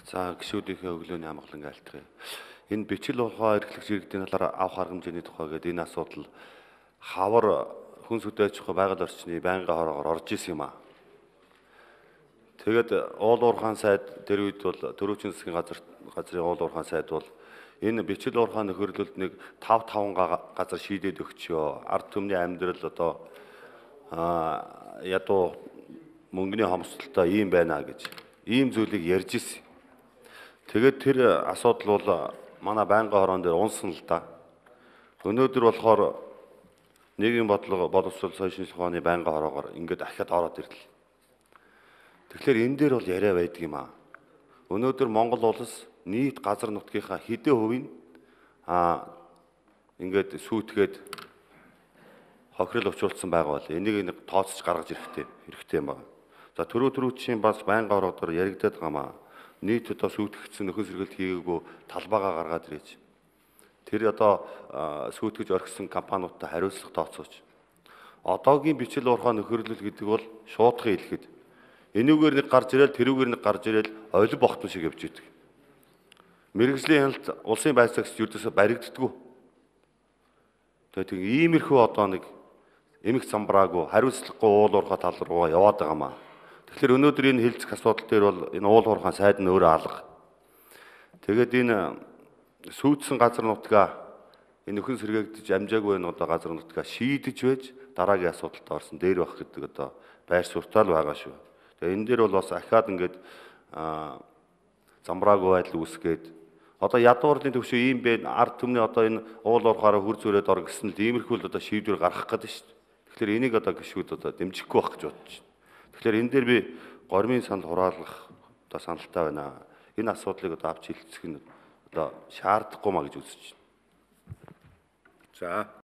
За гишүүдийнхээ өглөөний амгалан айлтгая. Энэ бичил ухаан эрхлэгч иргэдийн талаар авах арга хэмжээний тухай гэдэг энэ асуудал хавар хүн сүдэж ухаан байгаль орчны байнгын хороогоор орж исэн юм аа. Тэгээд уул уурхаан сайд тэр үед бол төрөвчийн засгийн газрын уул уурхаан сайд бол энэ бичил уурхаан нөхөрлөлд нэг 5 газар шийдээд өгчөө. Ард түмний амьдрал одоо ядуу мөнгөний хомсдолтой ийм байна гэж ийм зүйлийг ярьж ирсэн. Тэгээд тэр асуудал бол манай байнгын хороон дээр унсан л да. Өнөөдөр болохоор нийгмийн бодлого боловсрол соёлын ухааны байнгын хороогоор ингээд дахиад ороод ирлээ. Тэгэхээр энэ дээр бол яриа байдаг юм аа. Өнөөдөр Монгол улс нийт газар нутгийнхаа хэдэн хувийг ингээд сүйтгэхэд хохирол учруулсан байгаа бол энийг тооцож гаргаж хэрэгтэй юм байна. За төрөөчийн бас байнгын хороогоор яригдаад байгаа маа. Нийт одоо сүйтгэгдсэн нөхөн сэргэлт хийгээгүй талбайгаа гаргаад ирээч. Тэр одоо сүйтгэж орхисон компаниудтай хариуцлага тооцооч. Одоогийн бичил уурхаан нөхөрлөл гэдэг бол шуудхан хэлэхэд энүүгээр нэг гарч ирээл тэрүүгээр нэг гарч ирээл олив бохтон шиг явж идэг. Мэргэжлийн хяналт улсын байцаагч юудаас баригддаггүй. Тэгээд иймэрхүү одоо нэг эмх замбраагүй хариуцлагагүй уул уурхай тал руугаа яваад байгаа маа. Тэгэхээр өнөөдөр энэ хэлцэх асуудал дээр бол энэ уул уурхаан сайд нь өөрөө алга. Тэгээд энэ сүйдсэн газар нутгаа энэ нөхөн сэргээгдэж амжаагүй энэ одоо газар нутгаа шийдэж байж дараагийн асуудалд орсон дээр байх гэдэг одоо байр суртал байгаа шүү. Тэгээд энэ дээр бол бас ахаад ингээд замбраагүй байдал үүсгээд одоо ядуурны төвшөө ийм бэ ард түмний одоо энэ уул уурхаараа хүр зүрээд ор гэсэн л иймэрхүү л одоо шийдвэр гаргах гэдэг шүү. Тэгэхээр энийг одоо гişүүд одоо дэмжихгүй байх гэж бодож байна. Тэгэхээр энэ дээр би гормын санал хураалгах одоо саналтай байна. Энэ асуудлыг одоо авч хэлцэх нь одоо шаардахгүй маа гэж үзэж байна. За